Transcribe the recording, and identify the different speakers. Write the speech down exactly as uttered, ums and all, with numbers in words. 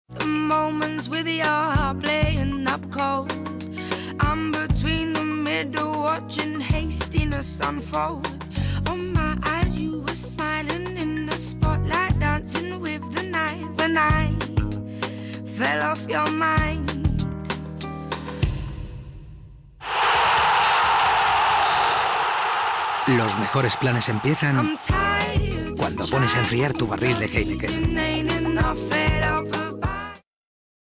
Speaker 1: The moments with your heart playing up cold. I'm between the middle watching hastiness unfold. On my eyes you were smiling in the spotlight, dancing with the night. When I fell off your mind.
Speaker 2: Los mejores planes empiezan cuando pones a enfriar tu barril de Heineken.